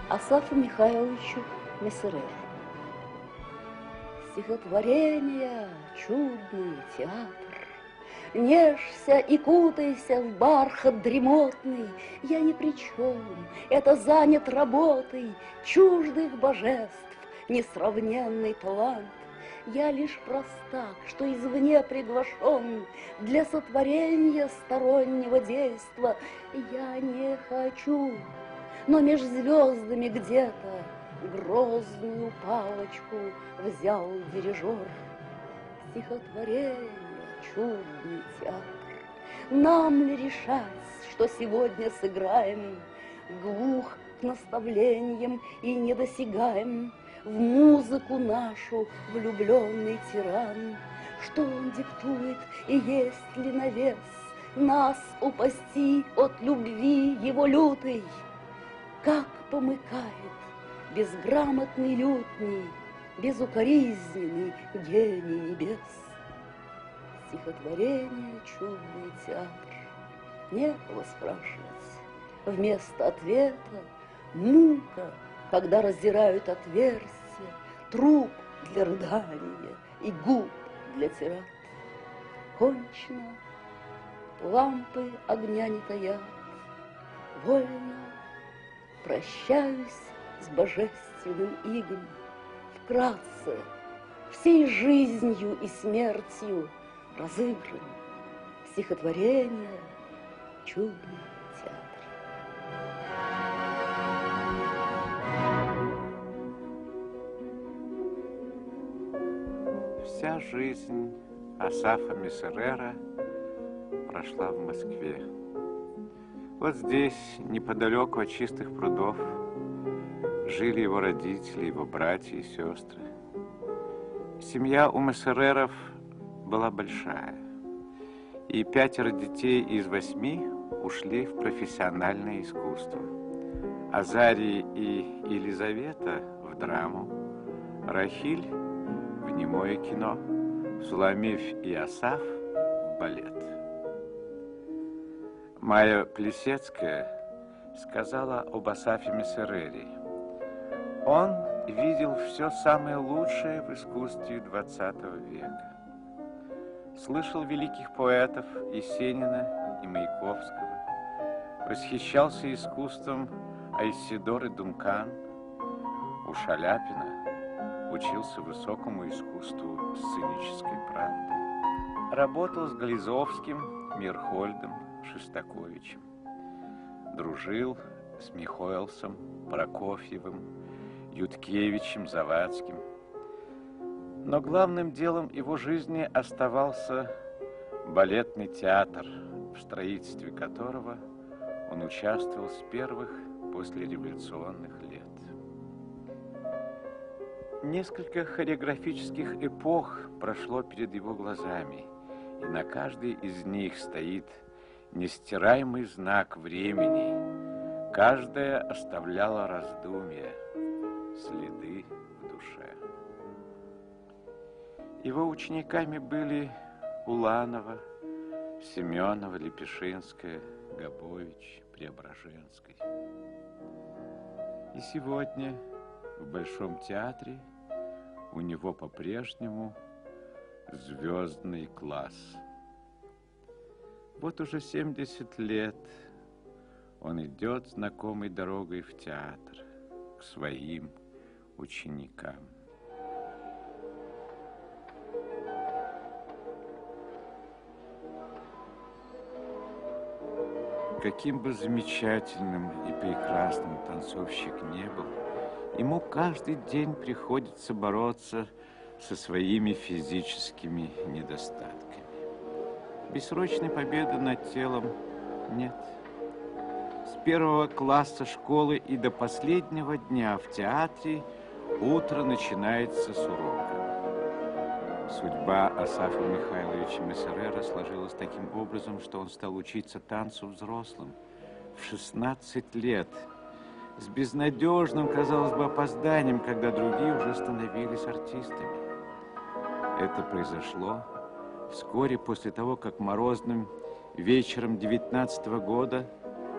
Асафу Михайловичу Мессереру. Стихотворение, чудный театр. Нежься и кутайся в бархат дремотный. Я ни при чем, это занят работой чуждых божеств, несравненный талант. Я лишь простак, что извне приглашен для сотворения стороннего действа. Я не хочу, но меж звездами где-то грозную палочку взял дирижер. Стихотворение, чудный театр. Нам ли решать, что сегодня сыграем? Глух к наставлениям и недосягаем. В музыку нашу влюбленный тиран. Что он диктует и есть ли навес нас упасти от любви его лютой? Как помыкает безграмотный лютний, безукоризненный гений небес. Стихотворение, чудный театр. Некого спрашивать. Вместо ответа мука, когда раздирают отверстия, труп для рыдания и губ для тират. Кончено, лампы огня не таят, вольно прощаюсь с божественным игом. Вкратце, всей жизнью и смертью разыгран стихотворение, чудный театр. Вся жизнь Асафа Мессерера прошла в Москве. Вот здесь, неподалеку от Чистых прудов, жили его родители, его братья и сестры. Семья у Мессереров была большая, и 5 детей из 8 ушли в профессиональное искусство. Азарий и Елизавета в драму, Рахиль в немое кино, Суламиф и Асаф в балет. Майя Плесецкая сказала об Асафе Мессерере: он видел все самое лучшее в искусстве XX века. Слышал великих поэтов Есенина и Маяковского, восхищался искусством Айседоры Дункан, у Шаляпина учился высокому искусству сценической правды. Работал с Глизовским, Мирхольдом, Шостаковичем. Дружил с Михоэлсом, Прокофьевым, Юткевичем, Завадским. Но главным делом его жизни оставался балетный театр, в строительстве которого он участвовал с первых послереволюционных лет. Несколько хореографических эпох прошло перед его глазами, и на каждой из них стоит нестираемый знак времени. Каждая оставляла раздумья, следы в душе. Его учениками были Уланова, Семенова, Лепешинская, Габович, Преображенской. И сегодня в Большом театре у него по-прежнему звездный класс. Вот уже 70 лет он идет знакомой дорогой в театр к своим ученикам. Каким бы замечательным и прекрасным танцовщик не был, ему каждый день приходится бороться со своими физическими недостатками. Бессрочной победы над телом нет. С 1 класса школы и до последнего дня в театре утро начинается с урока. Судьба Асафа Михайловича Мессерера сложилась таким образом, что он стал учиться танцу взрослым в 16 лет, с безнадежным, казалось бы, опозданием, когда другие уже становились артистами. Это произошло вскоре после того, как морозным вечером 19-го года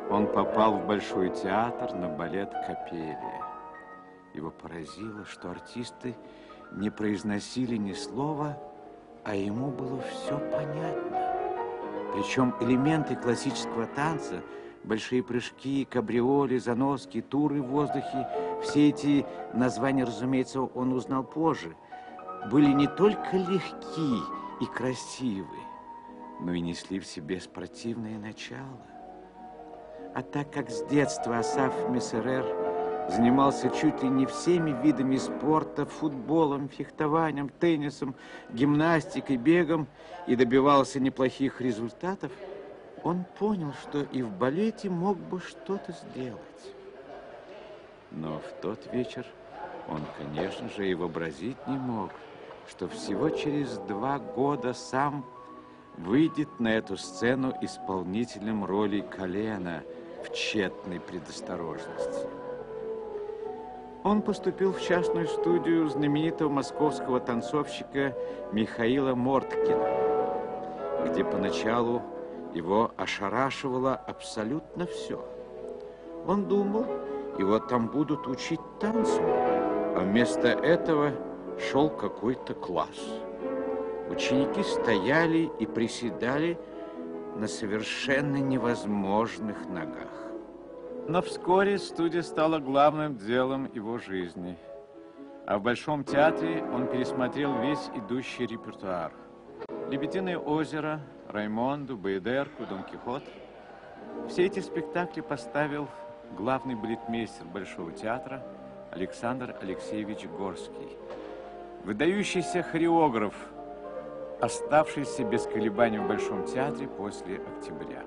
он попал в Большой театр на балет «Копелия». Его поразило, что артисты не произносили ни слова, а ему было все понятно. Причем элементы классического танца, большие прыжки, кабриоли, заноски, туры в воздухе, все эти названия, разумеется, он узнал позже, были не только легки и красивы, но и несли в себе спортивное начало. А так как с детства Асаф Мессерер занимался чуть ли не всеми видами спорта, футболом, фехтованием, теннисом, гимнастикой, бегом и добивался неплохих результатов, он понял, что и в балете мог бы что-то сделать. Но в тот вечер он, конечно же, и вообразить не мог, что всего через 2 года сам выйдет на эту сцену исполнителем роли Колена в тщетной предосторожности. Он поступил в частную студию знаменитого московского танцовщика Михаила Морткина, где поначалу его ошарашивало абсолютно все. Он думал, его там будут учить танцу, а вместо этого шел какой-то класс. Ученики стояли и приседали на совершенно невозможных ногах. Но вскоре студия стала главным делом его жизни. А в Большом театре он пересмотрел весь идущий репертуар. «Лебединое озеро», «Раймонду», «Баядерку», «Дон Кихот». Все эти спектакли поставил главный балетмейстер Большого театра Александр Алексеевич Горский. Выдающийся хореограф, оставшийся без колебаний в Большом театре после октября.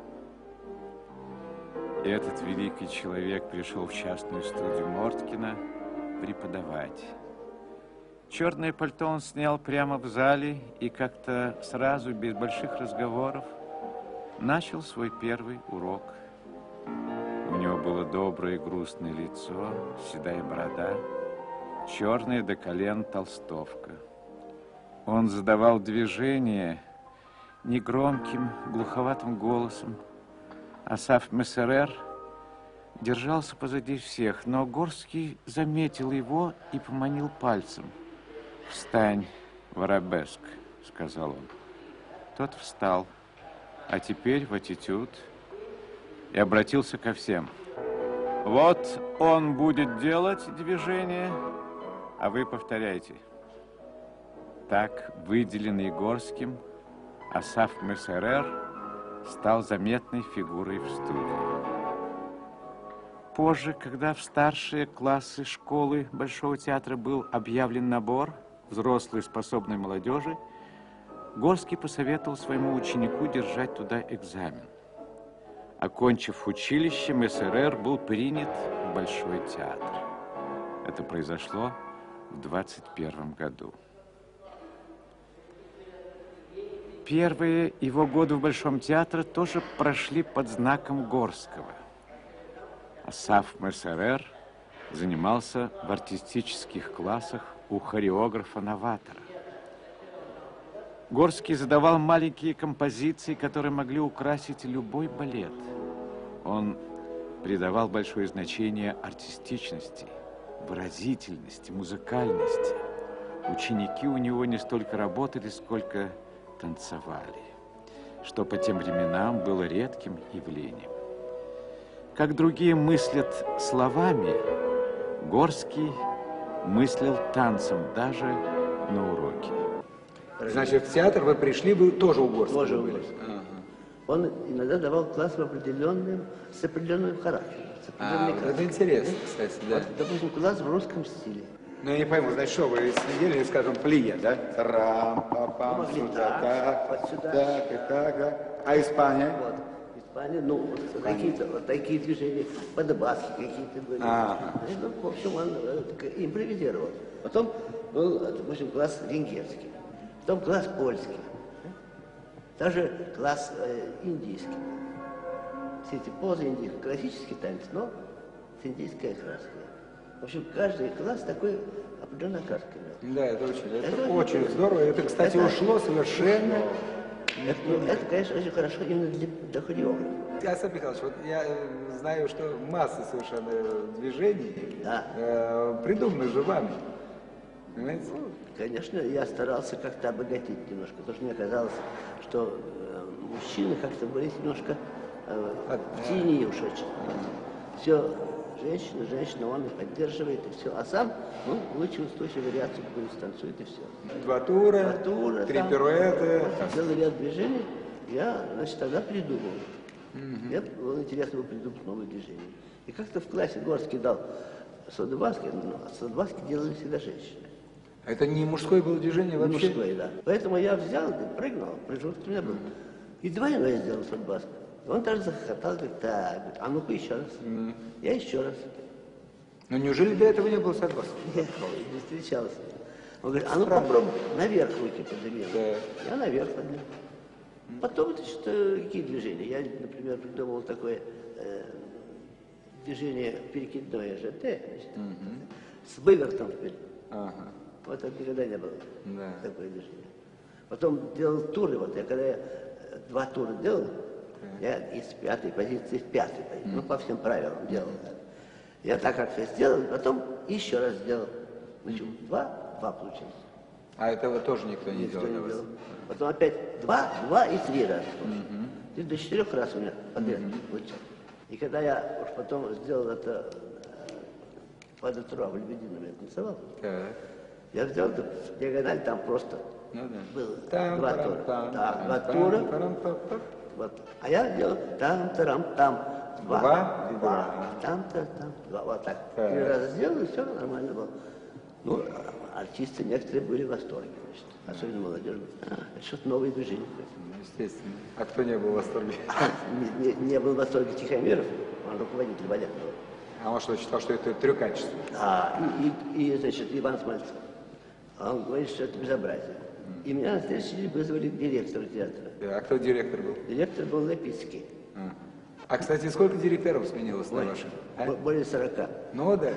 И этот великий человек пришел в частную студию Морткина преподавать. Черное пальто он снял прямо в зале и как-то сразу, без больших разговоров, начал свой первый урок. У него было доброе грустное лицо, седая борода, черная до колен толстовка. Он задавал движения негромким, глуховатым голосом. Асаф Мессерер держался позади всех, но Горский заметил его и поманил пальцем. «Встань, Воробеск», — сказал он. Тот встал, а теперь в аттитюд, и обратился ко всем. «Вот он будет делать движение, а вы повторяйте». Так, выделенный Горским, Асаф Мессерер стал заметной фигурой в студии. Позже, когда в старшие классы школы Большого театра был объявлен набор взрослой способной молодежи, Горский посоветовал своему ученику держать туда экзамен. Окончив училище, Мессерер был принят в Большой театр. Это произошло в 21 году. Первые его годы в Большом театре тоже прошли под знаком Горского. Асаф Мессерер занимался в артистических классах у хореографа-новатора. Горский задавал маленькие композиции, которые могли украсить любой балет. Он придавал большое значение артистичности, выразительности, музыкальности. Ученики у него не столько работали, сколько танцевали, что по тем временам было редким явлением. Как другие мыслят словами, Горский мыслил танцем даже на уроке. Значит, в театр вы пришли, вы тоже у Горского Тоже были? ага. Он иногда давал класс с определенным характером. Это интересно, кстати, да. Вот, допустим, класс в русском стиле. Ну, я не пойму, значит, что вы сидели, скажем, плия, да? Рам-па-пам, сюда, так, вот сюда. так, и так, да. А Испания? Вот. Испания, ну, вот такие движения, подбаски какие-то были. Ну, в общем, он импровизировал. Потом был, допустим, класс венгерский, потом класс польский, даже класс индийский. Все эти позы индийские, классический танец, но с индийской окраской. В общем, каждый класс такой определенной окраской. Да, это очень здорово. Это, кстати, ушло совершенно Это, конечно, очень хорошо именно для хореографа. Остап Михайлович, вот я знаю, что масса совершенно движений придуманы же вами. Понимаете? Ну, конечно, я старался как-то обогатить немножко, потому что мне казалось, что мужчины как-то были немножко в тени уж очень. Все женщина, он их поддерживает, и все. А сам, выучил устойчивую вариацию, какую-нибудь станцует, и все. Два тура, три пируэта. Целый ряд движений я, значит, тогда придумал. Мне было интересно было придумать новые движения. И как-то в классе Горский дал Садубаски, но Садубаски делали всегда женщины. А это не мужское было движение вообще? Не мужское, да. Поэтому я взял, прыгнул, прыжок у меня был. И двойной сделал Садубаски. Он даже захохотал, говорит, так, а ну-ка еще раз. Я еще раз. Но неужели до этого не было Садубаски? Нет, не встречался. Он говорит, а ну попробуй наверх руки подними. Я наверх поднял. Потом, значит, какие движения? Я, например, придумал такое движение перекидное ЖТ, значит, с вывертом вперед. Вот это никогда не было такое движение. Потом делал туры, вот я когда два тура делал, я из пятой позиции в пятой позиции, ну, по всем правилам делал. Я так как все сделал, потом еще раз сделал. Значит, два получилось. А этого тоже никто не делал? Потом опять два и три раза. И до 4 раз у меня подряд получилось. И когда я уж потом сделал это под утро в Лебедином я танцевал, я взял диагональ, там просто было два тура. Два тура. Вот. А я делал там, два, там, два. Вот так. 3 раза сделал, и все нормально было. Ну, артисты некоторые были в восторге, значит. Особенно молодежь. Это что-то новое движение. Естественно. А кто не был в восторге? Не был в восторге Тихомиров, он руководитель балета был. А он что, считал, что это трюкачество? И, значит, Иван Смольцов. Он говорит, что это безобразие. И меня на следующий день вызвали к директору театра. А кто директор был? Директор был Лапицкий. А, кстати, сколько директоров сменилось на вашем? Более 40. Ну, да.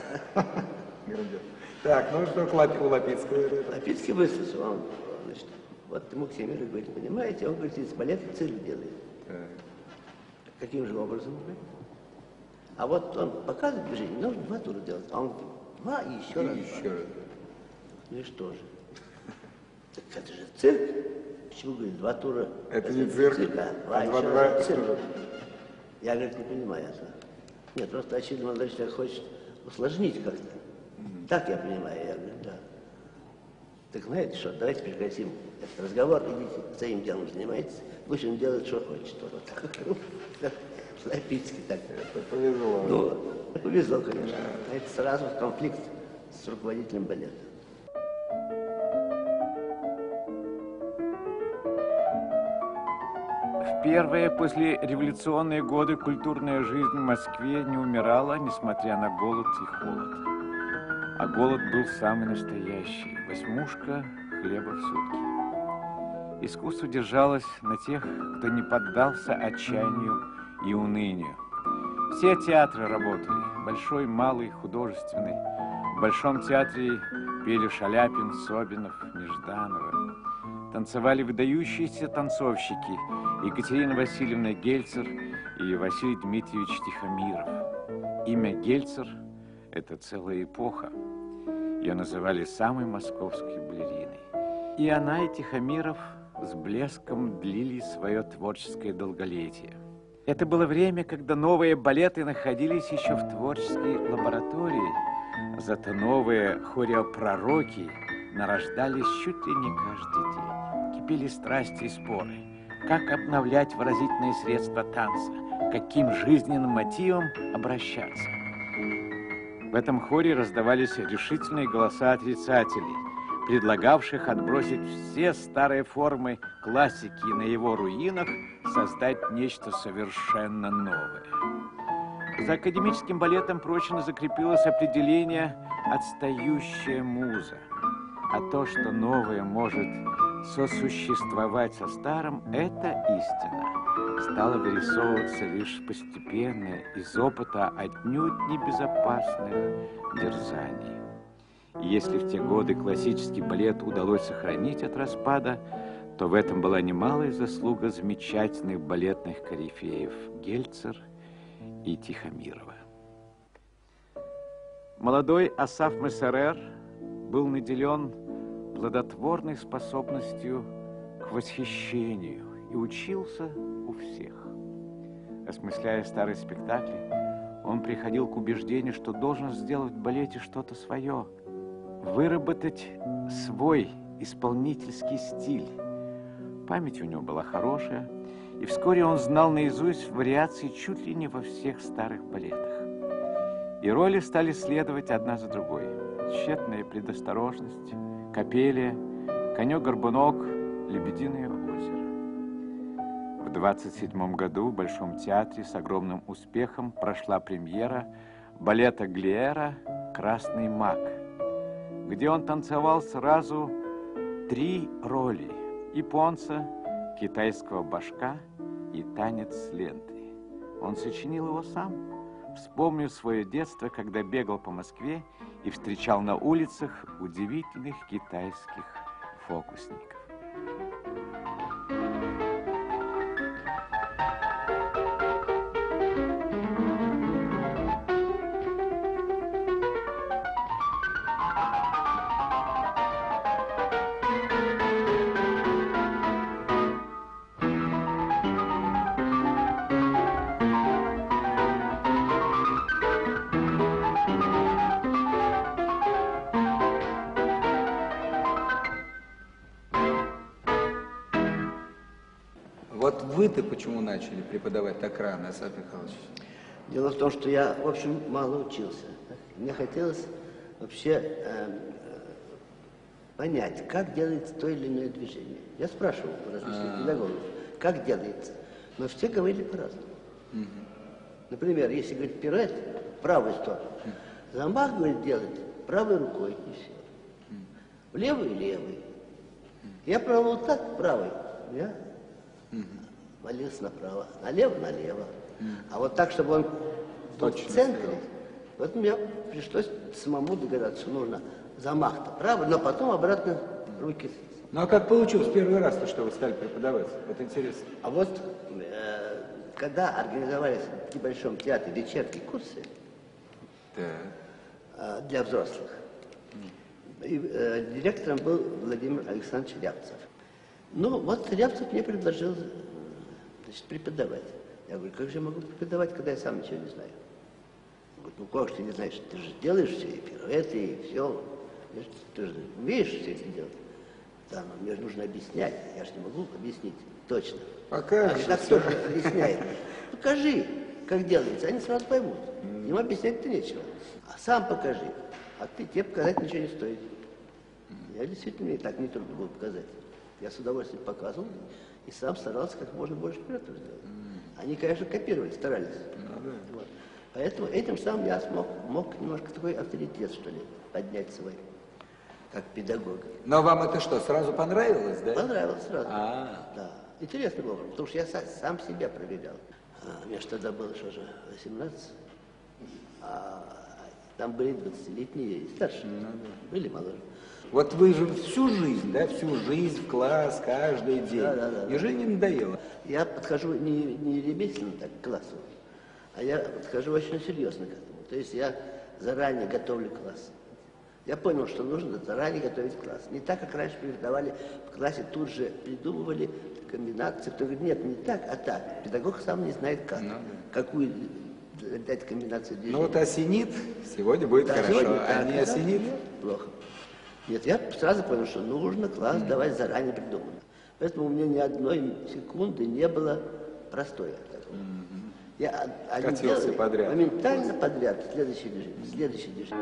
Так, ну что у Лапицкого? Лапицкий выслушал. Он, значит, вот ему Ксемиров говорит, понимаете, он говорит, из балета цирк делает. Каким же образом? А вот он показывает движение, нужно 2 тура делать. А он говорит, 2 и еще раз. Еще раз. Ну и что же? Так это же цирк. Почему, говорит, 2 тура? Это не цирк, а 2 цирк. Я, говорит, не понимаю это. Нет, просто очевидно, молодой человек хочет усложнить как-то. Так я понимаю, я говорю, да. Так знаете что, давайте прекратим этот разговор, идите своим делом занимайтесь, пусть он делает, что хочет. Вот так. Лапицкий так. Повезло. Ну, повезло, конечно. Это сразу конфликт с руководителем балета. В первые послереволюционные годы культурная жизнь в Москве не умирала, несмотря на голод и холод. А голод был самый настоящий. 8 хлеба в сутки. Искусство держалось на тех, кто не поддался отчаянию и унынию. Все театры работали. Большой, малый, художественный. В Большом театре пели Шаляпин, Собинов, Нежданова. Танцевали выдающиеся танцовщики Екатерина Васильевна Гельцер и Василий Дмитриевич Тихомиров. Имя Гельцер – это целая эпоха. Ее называли самой московской балериной. И она, и Тихомиров с блеском длили свое творческое долголетие. Это было время, когда новые балеты находились еще в творческой лаборатории, зато новые хореопророки нарождались чуть ли не каждый день. Кипели страсти и споры. Как обновлять выразительные средства танца, каким жизненным мотивом обращаться. В этом хоре раздавались решительные голоса отрицателей, предлагавших отбросить все старые формы классики и на его руинах создать нечто совершенно новое. За академическим балетом прочно закрепилось определение «отстающая муза». А то, что новое может сосуществовать со старым, это истина. Стало вырисовываться лишь постепенно из опыта отнюдь небезопасных дерзаний. И если в те годы классический балет удалось сохранить от распада, то в этом была немалая заслуга замечательных балетных корифеев Гельцер и Тихомирова. Молодой Асаф Мессерер был наделен плодотворной способностью к восхищению и учился у всех. Осмысляя старые спектакли, он приходил к убеждению, что должен сделать в балете что-то свое, выработать свой исполнительский стиль. Память у него была хорошая, и вскоре он знал наизусть вариации чуть ли не во всех старых балетах. И роли стали следовать одна за другой. Тщетная предосторожность, Капелия, Конек-горбунок, Лебединое озеро. В 27 году в Большом театре с огромным успехом прошла премьера балета Глиера «Красный маг», где он танцевал сразу 3 роли – японца, китайского башка и танец с лентой. Он сочинил его сам, вспомнив свое детство, когда бегал по Москве и встречал на улицах удивительных китайских фокусников. Вот вы-то почему начали преподавать так рано, Асаф Михайлович? Дело в том, что я, в общем, мало учился. Мне хотелось вообще понять, как делается то или иное движение. Я спрашивал у различных педагогов, как делается. Но все говорили по-разному. Например, если говорить пируэт, правую сторону, замах, говорит, делать правой рукой, и все. В левую — левой. Я пробовал вот так, правой. Я молился направо, налево — налево. А вот так, чтобы он был в центре, вот мне пришлось самому догадаться, что нужно замах-то правый, но потом обратно руки. Ну а как получилось первый раз-то, что вы стали преподавать? Вот интересно. А вот когда организовались в Небольшом театре вечерние курсы для взрослых, и, директором был Владимир Александрович Рябцев. Ну, вот Рябцев мне предложил, значит, преподавать. Я говорю, как же я могу преподавать, когда я сам ничего не знаю? Он говорит, ну как же ты не знаешь, ты же делаешь все, и пируэты, и все. Ты же умеешь все это делать. Да, но мне же нужно объяснять, я же не могу объяснить точно. Покажи. Так кто же объясняет? Покажи, как делается, они сразу поймут. Им объяснять-то нечего. А сам покажи. А тебе показать ничего не стоит. Я действительно, мне так нетрудно было показать. Я с удовольствием показывал и сам старался как можно больше пируэтов сделать. Они, конечно, копировали, старались. Вот. Поэтому этим самым я мог немножко такой авторитет, что ли, поднять свой, как педагог. Но вам это что, сразу понравилось, да? Понравилось сразу. Да. Интересно было, потому что я сам себя проверял. Мне же тогда было, что же, 18, а там были 20-летние и старше. Были моложе. Вот вы же всю жизнь, да, всю жизнь в класс, каждый день. Да. Неужели не надоело? Я подхожу не ремесленно так к классу, а я подхожу очень серьезно к этому. То есть я заранее готовлю класс. Я понял, что нужно заранее готовить класс. Не так, как раньше преподавали в классе, тут же придумывали комбинации. Кто говорит, нет, не так, а так. Педагог сам не знает как. Какую дать комбинацию движений. Ну вот осенит, сегодня будет хорошо, сегодня а не осенит? Плохо. Нет, я сразу понял, что нужно класс давать заранее придуманно. Поэтому у меня ни одной секунды не было простоя. Я катился подряд. Моментально подряд. Следующее движение.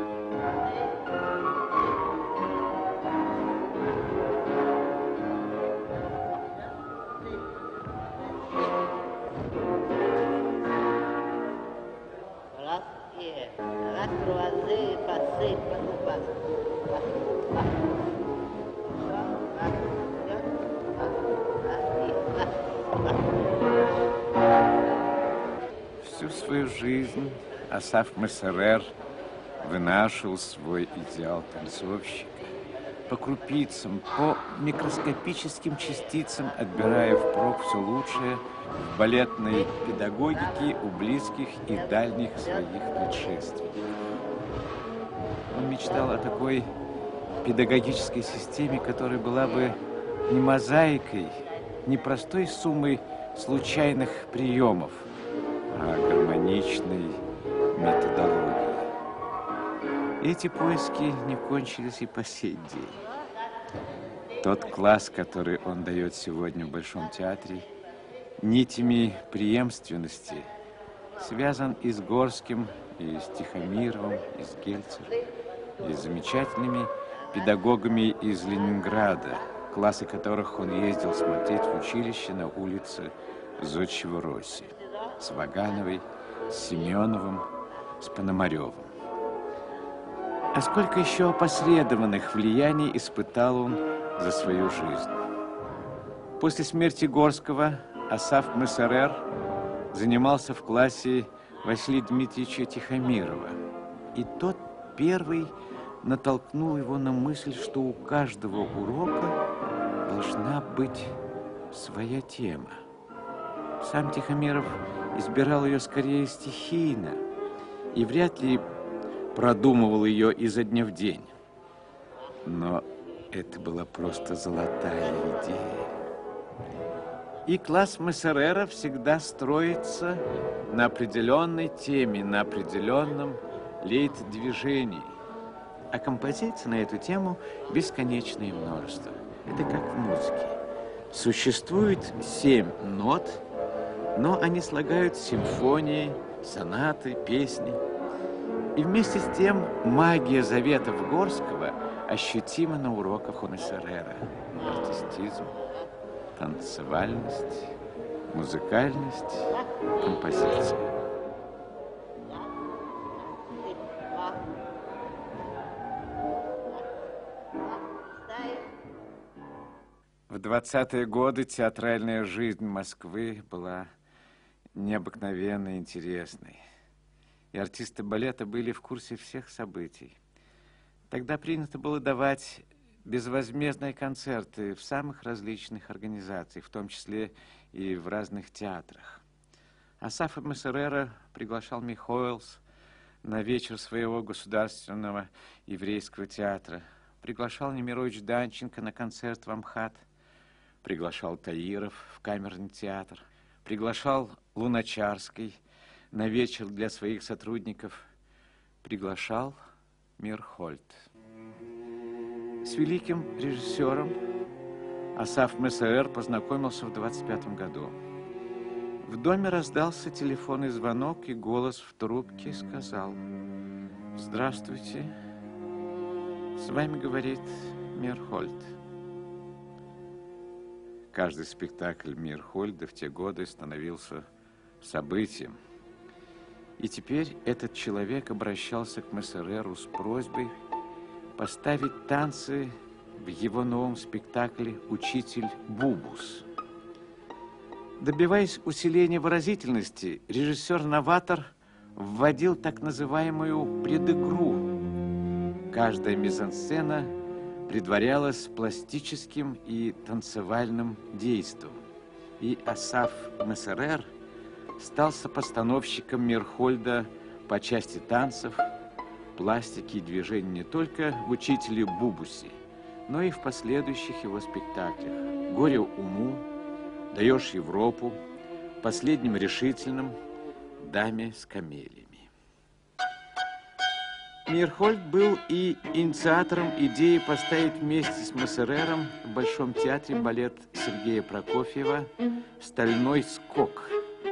Всю свою жизнь Асаф Мессерер вынашивал свой идеал танцовщика, по крупицам, по микроскопическим частицам, отбирая впрок все лучшее в балетной педагогике у близких и дальних своих предшественников. Он мечтал о такой педагогической системе, которая была бы не мозаикой, не простой суммой случайных приемов, а гармоничной методологией. Эти поиски не кончились и по сей день. Тот класс, который он дает сегодня в Большом театре, нитями преемственности связан и с Горским, и с Тихомировым, и с Гельцером, и с замечательными педагогами из Ленинграда, классы которых он ездил смотреть в училище на улице Зодчего Росси, с Вагановой, с Семеновым, с Пономаревым. А сколько еще опосредованных влияний испытал он за свою жизнь. После смерти Горского Асаф Мессерер занимался в классе Василия Дмитриевича Тихомирова. И тот первый натолкнул его на мысль, что у каждого урока должна быть своя тема. Сам Тихомиров избирал ее скорее стихийно и вряд ли продумывал ее изо дня в день. Но это была просто золотая идея. И класс Мессерера всегда строится на определенной теме, на определенном лейт-движении. А композиций на эту тему бесконечное множество. Это как в музыке. Существует 7 нот, но они слагают симфонии, сонаты, песни. И вместе с тем магия заветов Горского ощутима на уроках у Мессерера. Артистизм, танцевальность, музыкальность, композиция. В 20-е годы театральная жизнь Москвы была необыкновенно интересной. И артисты балета были в курсе всех событий. Тогда принято было давать безвозмездные концерты в самых различных организациях, в том числе и в разных театрах. Асафа Мессерера приглашал Михоэлс на вечер своего государственного еврейского театра, приглашал Немирович Данченко на концерт в Амхат, приглашал Таиров в камерный театр, приглашал Луначарский на вечер для своих сотрудников, приглашал Мирхольд. С великим режиссером Асаф Мессерер познакомился в 25 году. В доме раздался телефонный звонок, и голос в трубке сказал: «Здравствуйте, с вами говорит Мирхольд». Каждый спектакль Мирхольда в те годы становился событием. И теперь этот человек обращался к Мессереру с просьбой поставить танцы в его новом спектакле «Учитель Бубус». Добиваясь усиления выразительности, режиссер-новатор вводил так называемую предыгру. Каждая мизансцена предварялась пластическим и танцевальным действом. И Асаф Мессерер стал сопостановщиком Мирхольда по части танцев, пластики и движений не только в «Учителе Бубусе», но и в последующих его спектаклях «Горе уму», «Даешь Европу», «Последним решительным», «Даме с камелиями». Мирхольд был и инициатором идеи поставить вместе с Мессерером в Большом театре балет Сергея Прокофьева «Стальной скок».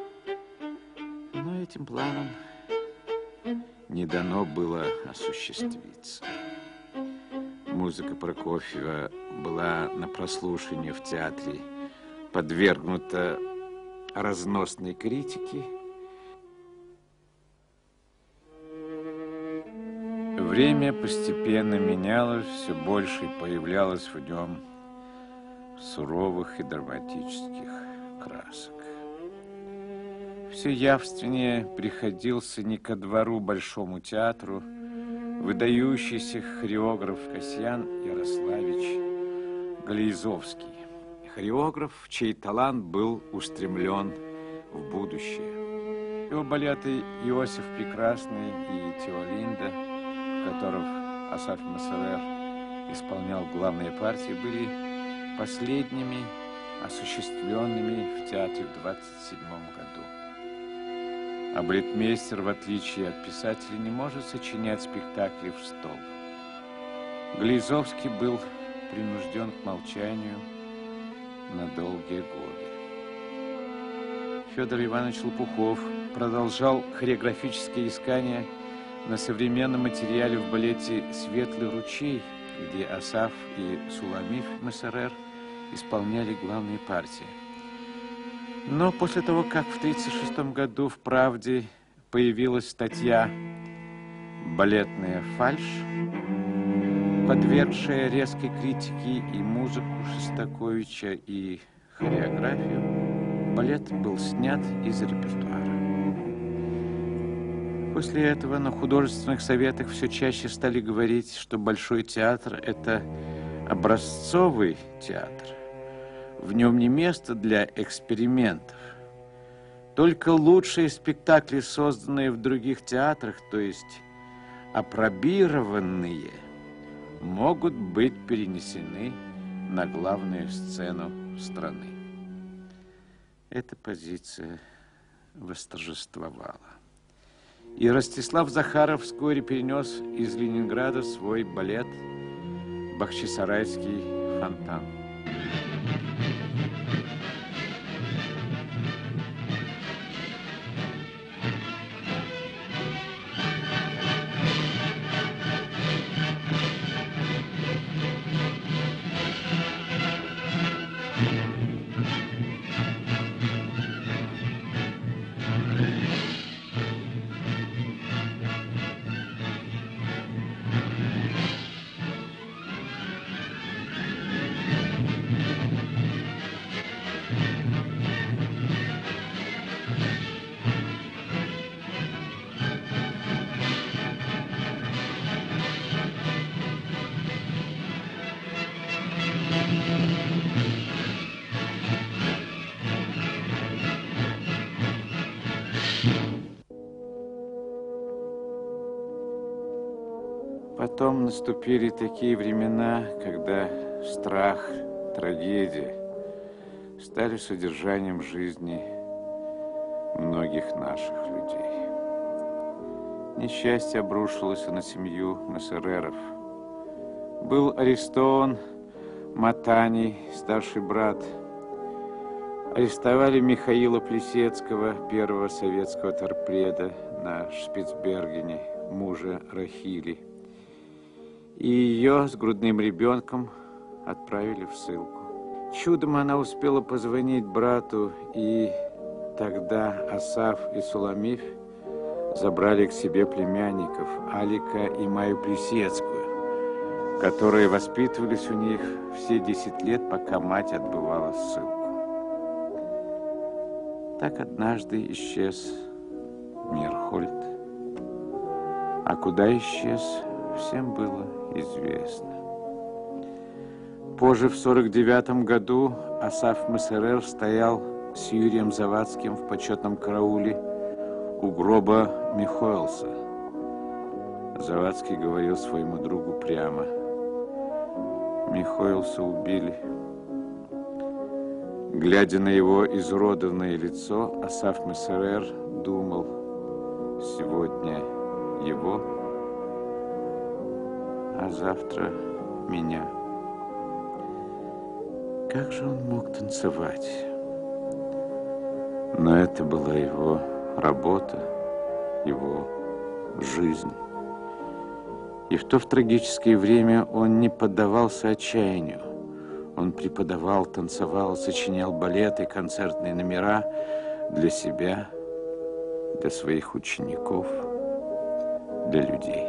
Но этим планом не дано было осуществиться. Музыка Прокофьева была на прослушивании в театре подвергнута разносной критике. Время постепенно менялось, все больше появлялось в нем суровых и драматических красок. Все явственнее приходился не ко двору Большому театру, выдающийся хореограф Касьян Ярославич Галеизовский. Хореограф, чей талант был устремлен в будущее. Его балеты «Иосиф Прекрасный» и «Теолинда», в которых Асаф Мессерер исполнял главные партии, были последними осуществленными в театре в 1927 году. А балетмейстер, в отличие от писателя, не может сочинять спектакли в стол. Галеизовский был принужден к молчанию на долгие годы. Федор Иванович Лопухов продолжал хореографические искания на современном материале в балете «Светлый ручей», где Асаф и Суламиф Мессерер исполняли главные партии. Но после того, как в 1936 году в «Правде» появилась статья «Балетная фальшь», подвергшая резкой критике и музыку Шостаковича, и хореографию, балет был снят из репертуара. После этого на художественных советах все чаще стали говорить, что Большой театр – это образцовый театр. В нем не место для экспериментов. Только лучшие спектакли, созданные в других театрах, то есть апробированные, могут быть перенесены на главную сцену страны. Эта позиция восторжествовала. И Ростислав Захаров вскоре перенес из Ленинграда свой балет «Бахчисарайский фонтан». Потом наступили такие времена, когда страх, трагедия стали содержанием жизни многих наших людей. Несчастье обрушилось на семью Мессереров. Был арестован Матаний, старший брат. Арестовали Михаила Плесецкого, первого советского торпеда на Шпицбергене, мужа Рахили. И ее с грудным ребенком отправили в ссылку. Чудом она успела позвонить брату, и тогда Асаф и Суламиф забрали к себе племянников Алика и Маю Плесецкую, которые воспитывались у них все 10 лет, пока мать отбывала ссылку. Так однажды исчез Мирхольд. А куда исчез, всем было известно. Позже, в 1949 году, Асаф Мессерер стоял с Юрием Завадским в почетном карауле у гроба Михоэлса. Завадский говорил своему другу прямо: Михоэлса убили. Глядя на его изуродованное лицо, Асаф Мессерер думал: сегодня его, а завтра меня. Как же он мог танцевать? Но это была его работа, его жизнь. И в то трагическое время он не поддавался отчаянию. Он преподавал, танцевал, сочинял балеты, концертные номера для себя, для своих учеников, для людей.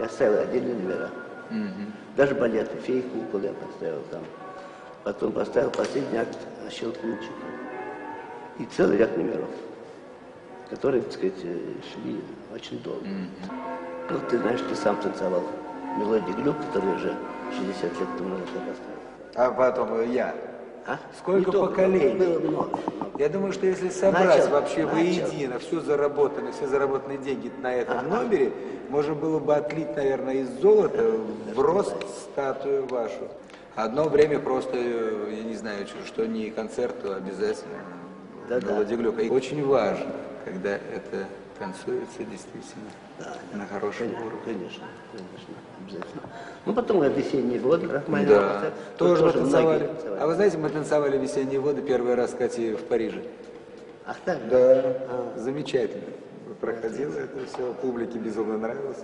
Я ставил отдельные номера. Даже балеты, феи, кукол я поставил там. Потом поставил последний акт Щелкунчика. И целый ряд номеров, которые, так сказать, шли очень долго. Ну, ты знаешь, ты сам танцевал мелодию Глюк, который уже 60 лет тому назад поставил. А потом я. А? Сколько Не поколений? Было много. Я думаю, что если собрать Начал. воедино все заработанные деньги на этом номере, можно было бы отлить, наверное, из золота в рост статую вашу. Одно время просто, я не знаю, что не концерт, то обязательно мелодия Глюка. И очень важно, когда это танцуется действительно на хорошем уровне. Конечно, обязательно. Ну, потом «Весенние воды» Рахманинова. Да, тоже мы танцевали. многие А вы знаете, мы танцевали «Весенние воды» первый раз, кстати, в Париже. Ах так? Да, замечательно. Проходило это все, публике безумно нравилось.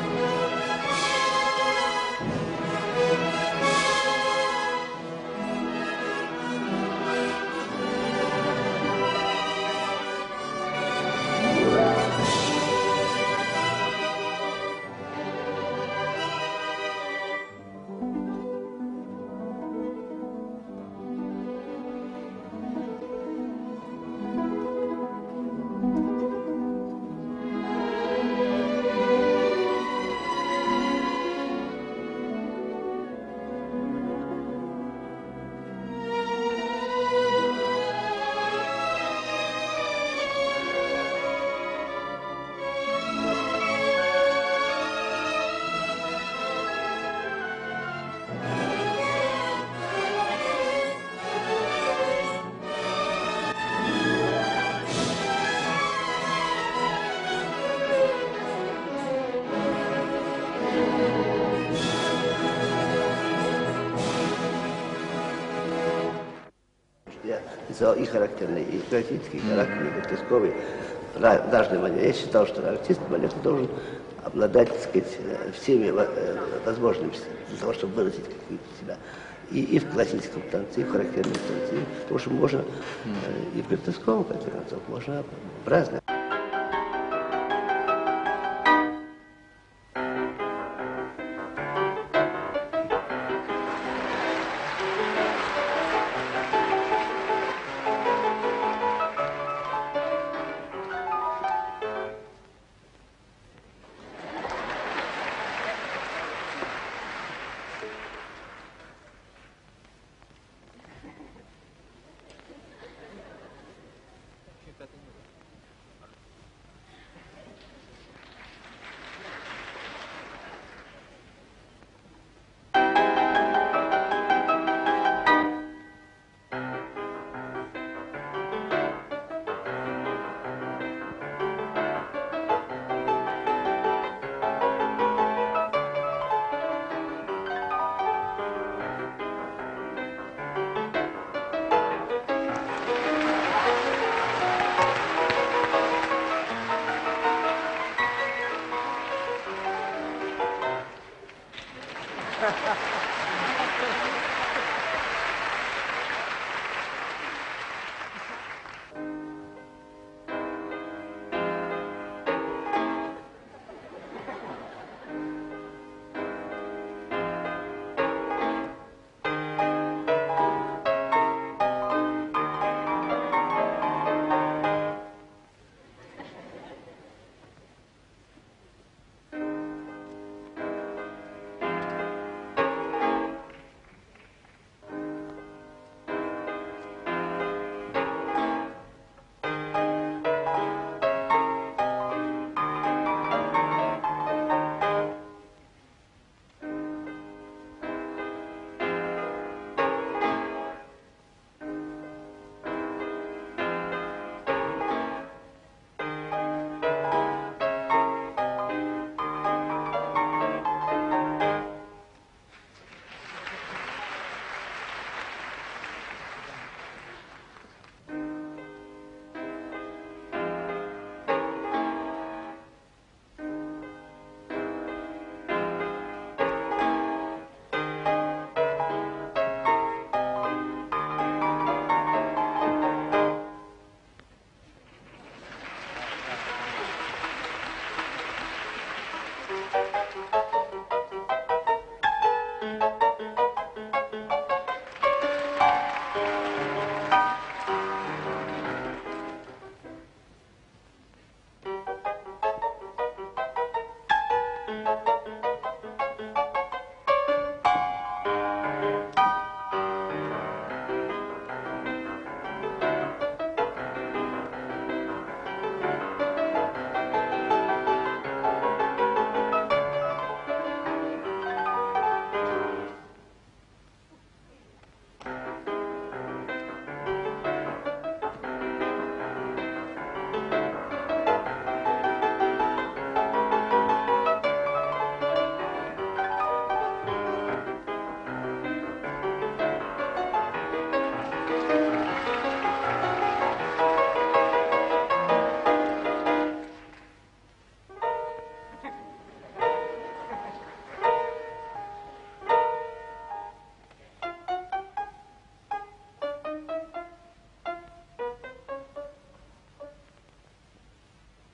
И характерный, и классический, и характерный, и гротесковый, разный манер. Я считал, что артист балета должен обладать, так сказать, всеми возможностями для того, чтобы выразить какую-то себя. И в классическом танце, и в характерном танце. Потому что можно и в гротесковом, в конце концов, можно праздновать.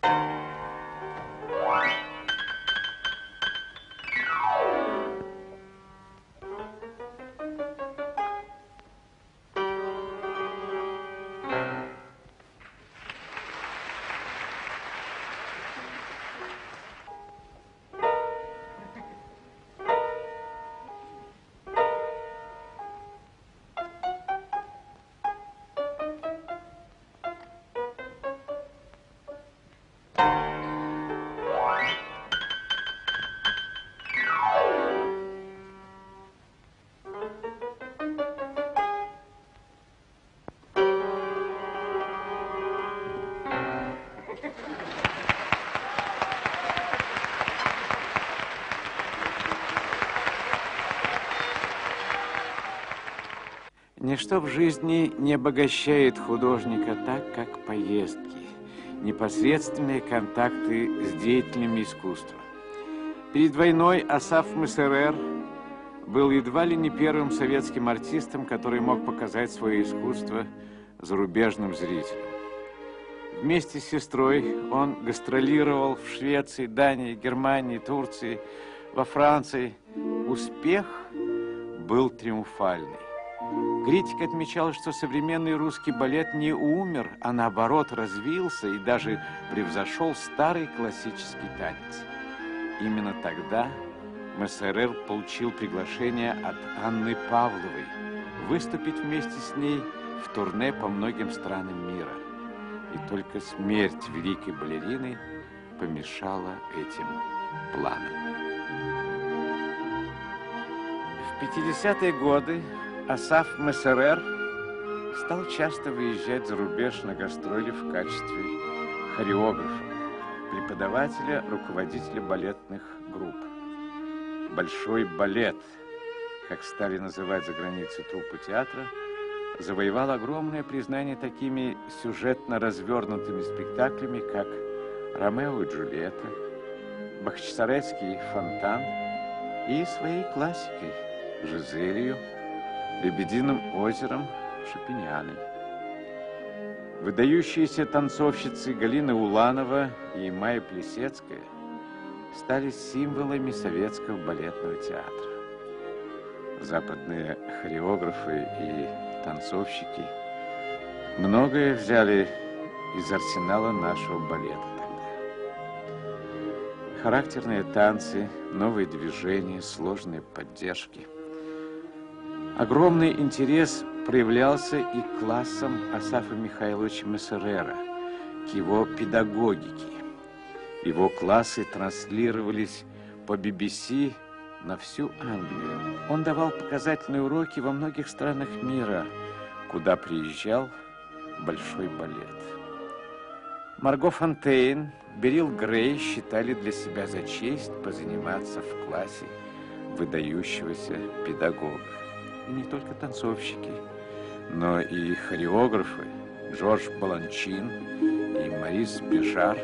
Ничто в жизни не обогащает художника так, как поездки, непосредственные контакты с деятелями искусства. Перед войной Асаф Мессерер был едва ли не первым советским артистом, который мог показать свое искусство зарубежным зрителям. Вместе с сестрой он гастролировал в Швеции, Дании, Германии, Турции, во Франции. Успех был триумфальный. Критик отмечал, что современный русский балет не умер, а наоборот развился и даже превзошел старый классический танец. Именно тогда Мессерер получил приглашение от Анны Павловой выступить вместе с ней в турне по многим странам мира. И только смерть великой балерины помешала этим планам. В 50-е годы Асаф Мессерер стал часто выезжать за рубеж на гастроли в качестве хореографа, преподавателя, руководителя балетных групп. Большой балет, как стали называть за границей труппы театра, завоевал огромное признание такими сюжетно развернутыми спектаклями, как «Ромео и Джульетта», «Бахчисарайский фонтан» и своей классикой «Жизелью», «Лебединым озером», Шопенианой. Выдающиеся танцовщицы Галина Уланова и Майя Плесецкая стали символами советского балетного театра. Западные хореографы и танцовщики многое взяли из арсенала нашего балета тогда. Характерные танцы, новые движения, сложные поддержки. Огромный интерес проявлялся и к классам Асафа Михайловича Мессерера, к его педагогике. Его классы транслировались по BBC на всю Англию. Он давал показательные уроки во многих странах мира, куда приезжал большой балет. Марго Фонтейн, Берил Грей считали для себя за честь позаниматься в классе выдающегося педагога. И не только танцовщики, но и хореографы Жорж Баланчин и Марис Бежар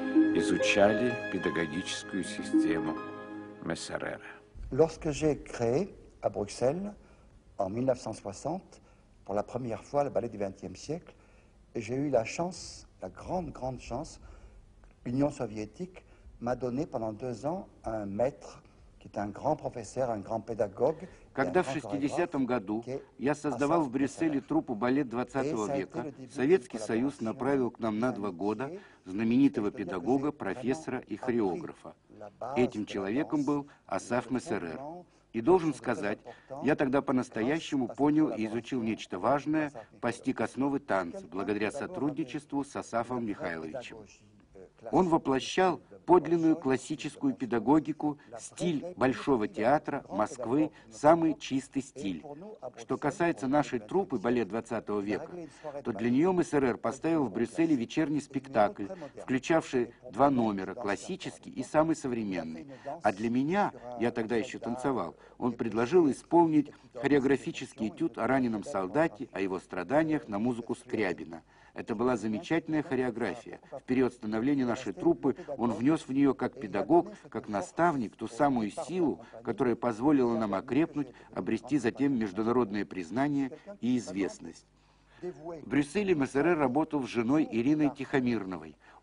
изучали педагогическую систему Мессерера. Lorsque j'ai créé à Bruxelles, en 1960, pour la première fois le ballet du XXe siècle, j'ai eu la chance, la grande chance, l'Union soviétique m'a donné pendant 2 ans un maître qui est un grand professeur, un grand pédagogue. Когда в 60-м году я создавал в Брюсселе труппу «Балет 20 века», Советский Союз направил к нам на 2 года знаменитого педагога, профессора и хореографа. Этим человеком был Асаф Мессерер. И должен сказать, я тогда по-настоящему понял и изучил нечто важное, постиг основы танца, благодаря сотрудничеству с Асафом Михайловичем. Он воплощал подлинную классическую педагогику, стиль Большого театра Москвы, самый чистый стиль. Что касается нашей труппы «Балет 20 века», то для нее Мессерер поставил в Брюсселе вечерний спектакль, включавший 2 номера, классический и самый современный. А для меня, я тогда еще танцевал, он предложил исполнить хореографический этюд о раненом солдате, о его страданиях на музыку Скрябина. Это была замечательная хореография. В период становления нашей труппы он внес в нее как педагог, как наставник ту самую силу, которая позволила нам окрепнуть, обрести затем международное признание и известность. В Брюсселе Мессерер работал с женой Ириной Тихомирновой.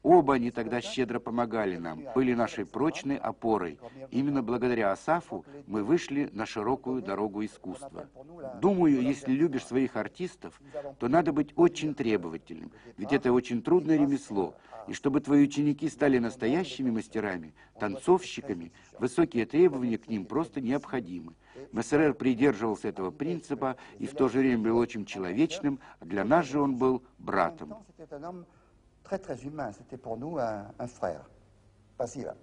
Оба они тогда щедро помогали нам, были нашей прочной опорой. Именно благодаря Асафу мы вышли на широкую дорогу искусства. Думаю, если любишь своих артистов, то надо быть очень требовательным, ведь это очень трудное ремесло. И чтобы твои ученики стали настоящими мастерами, танцовщиками, высокие требования к ним просто необходимы. Мессерер придерживался этого принципа и в то же время был очень человечным, а для нас же он был братом. Très très humain, c'était pour nous un frère. Спасибо.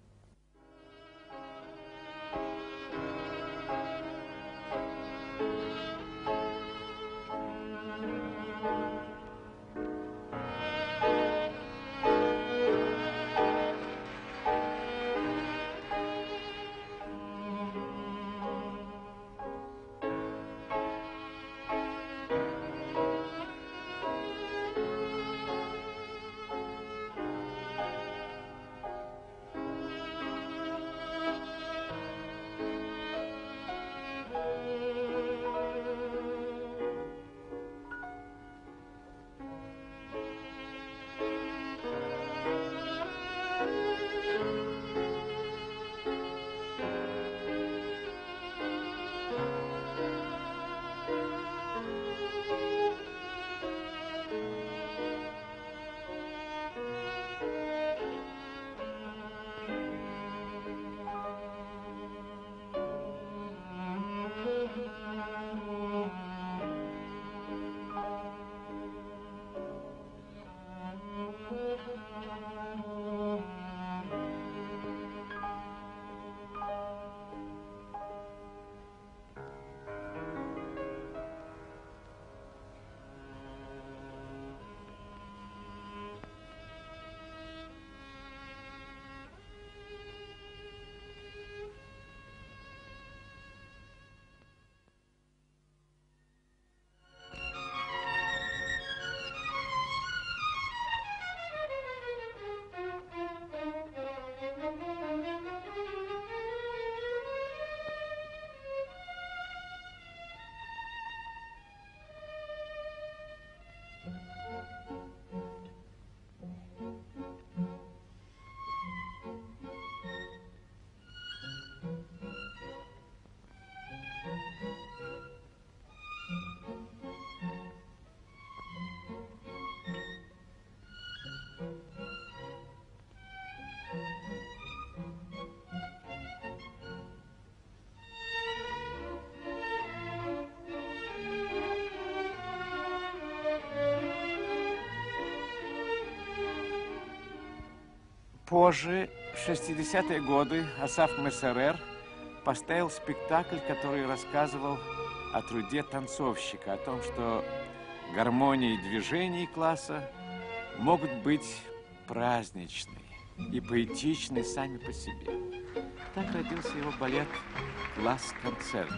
Позже, в 60-е годы, Асаф Мессерер поставил спектакль, который рассказывал о труде танцовщика, о том, что гармония движений класса могут быть праздничны и поэтичны сами по себе. Так родился его балет «Класс-концерт»,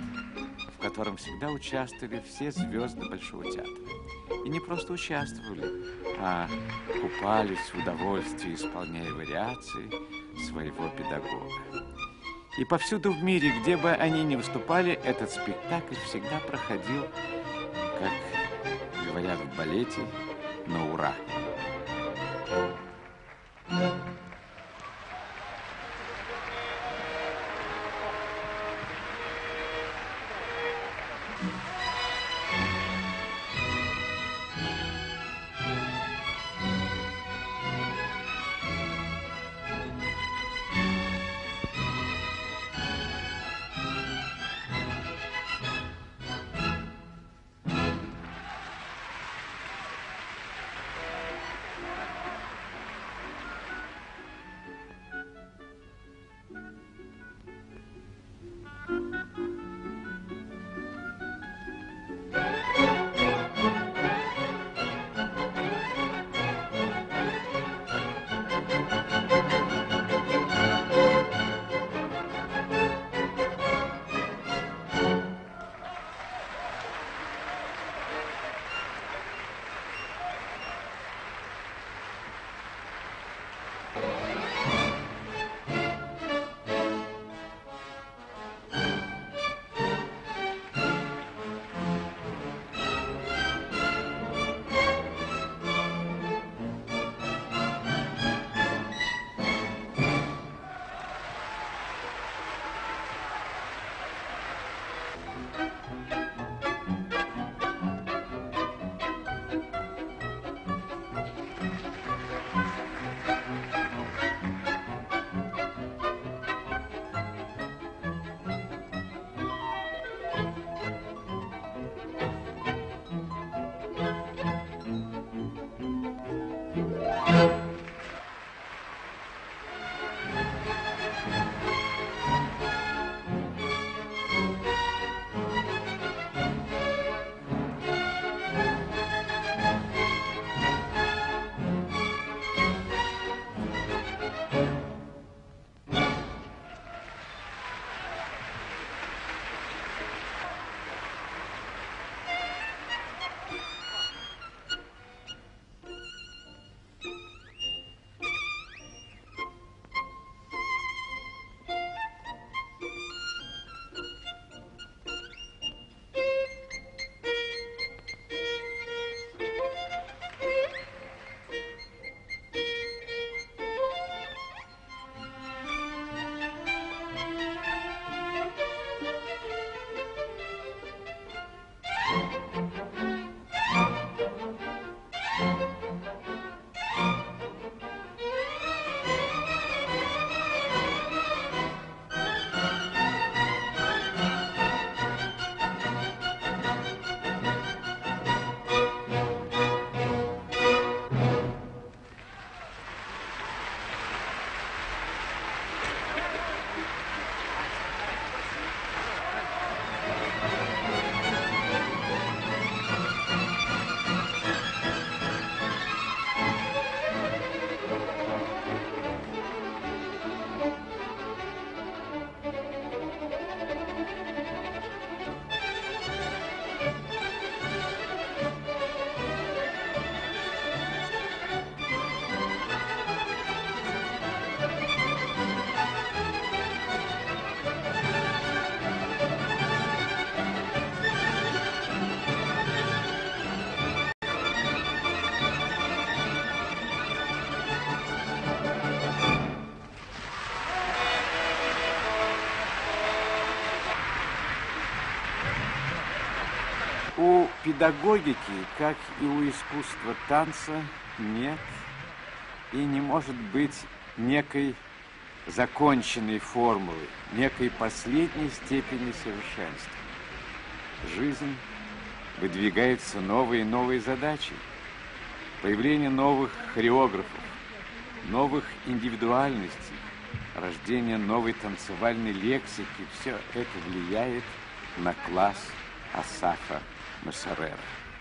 в котором всегда участвовали все звезды Большого театра. И не просто участвовали, а купались в удовольствии, исполняя вариации своего педагога. И повсюду в мире, где бы они ни выступали, этот спектакль всегда проходил, как говорят в балете, на ура. У педагогики, как и у искусства танца, нет и не может быть некой законченной формулы, некой последней степени совершенства. Жизнь выдвигается новые и новые задачи. Появление новых хореографов, новых индивидуальностей, рождение новой танцевальной лексики – все это влияет на класс Асафа Мессерера.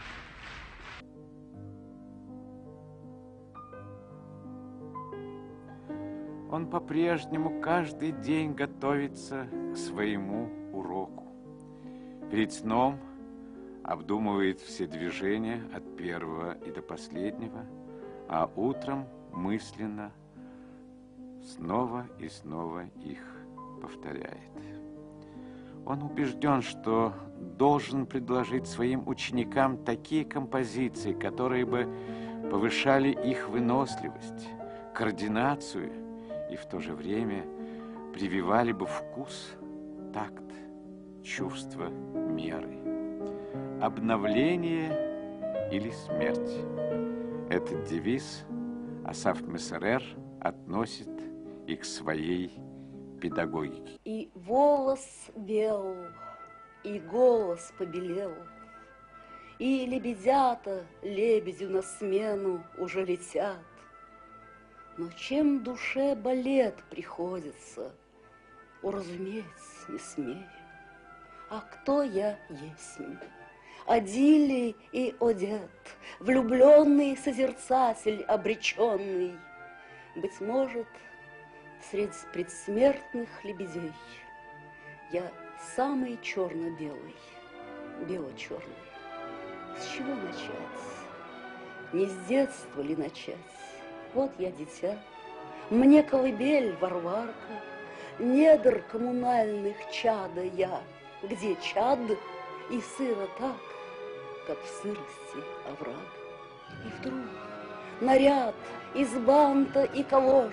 Он по-прежнему каждый день готовится к своему уроку. Перед сном обдумывает все движения от первого и до последнего, а утром мысленно снова и снова их повторяет. Он убежден, что должен предложить своим ученикам такие композиции, которые бы повышали их выносливость, координацию и в то же время прививали бы вкус, такт, чувство меры. Обновление или смерть. Этот девиз Асаф Мессерер относит и к своей педагогике. И волос бел, и голос побелел, и лебедята лебедю на смену уже летят. Но чем душе балет приходится, уразуметь не смею. А кто я есмь? Адилий и Одет, влюбленный созерцатель обреченный, быть может, среди предсмертных лебедей я самый черно-белый, бело-черный. С чего начать? Не с детства ли начать? Вот я дитя, мне колыбель Варварка, недр коммунальных чада я, где чад и сыро так, как в сырости овраг. И вдруг наряд из банта и калош,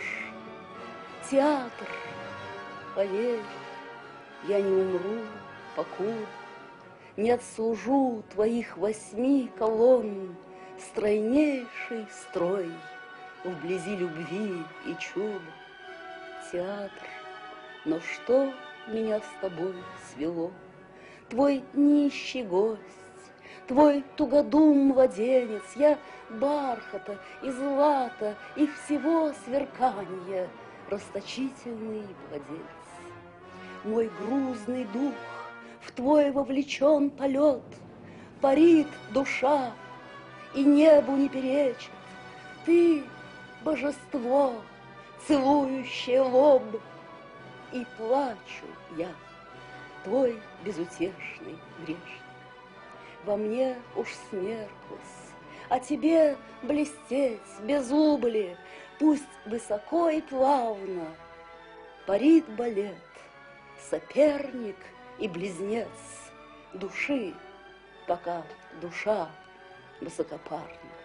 театр, поверь, я не умру, покуда не отслужу твоих 8 колонн стройнейший строй вблизи любви и чуда. Театр, но что меня с тобой свело? Твой нищий гость, твой тугодум младенец, я бархата и злата и всего сверканья расточительный владелец. Мой грузный дух в твой вовлечен полет, парит душа и небу не перечит. Ты — божество, целующее лоб, и плачу я, твой безутешный грешник. Во мне уж смерклась, а тебе блестеть без убыли, пусть высоко и плавно парит балет, соперник и близнец души, пока душа высокопарна.